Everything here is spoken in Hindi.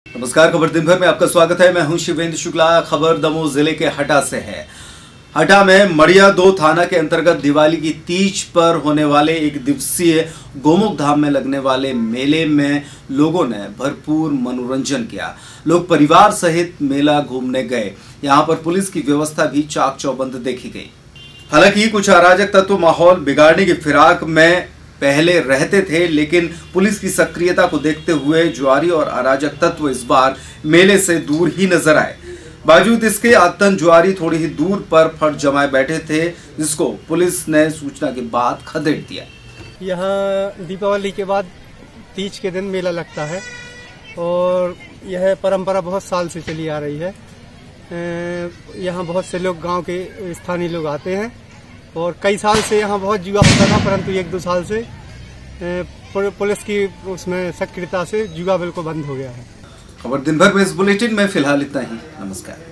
नमस्कार, खबर दिन भर में आपका स्वागत है। मैं हूं शिवेंद्र शुक्ला। खबर दमोह जिले के हटा से है। हटा में मड़िया 2 थाना के अंतर्गत दिवाली की तीज पर होने वाले एक दिवसीय गोमुख धाम में लगने वाले मेले में लोगों ने भरपूर मनोरंजन किया। लोग परिवार सहित मेला घूमने गए। यहां पर पुलिस की व्यवस्था भी चाक चौबंद देखी गई। हालांकि कुछ अराजक तत्व माहौल बिगाड़ने की फिराक में पहले रहते थे, लेकिन पुलिस की सक्रियता को देखते हुए जुआरी और अराजक तत्व इस बार मेले से दूर ही नजर आए। बावजूद इसके आतंक जुआरी थोड़ी ही दूर पर फट जमाए बैठे थे, जिसको पुलिस ने सूचना के बाद खदेड़ दिया। यहाँ दीपावली के बाद तीज के दिन मेला लगता है और यह परंपरा बहुत साल से चली आ रही है। यहाँ बहुत से लोग, गांव के स्थानीय लोग आते हैं और कई साल से यहाँ बहुत जुआ होता था, परंतु 1-2 साल से पुलिस की उसमें सक्रियता से जुआ बिल्कुल बंद हो गया है। खबर दिन भर में इस बुलेटिन में फिलहाल इतना ही। नमस्कार।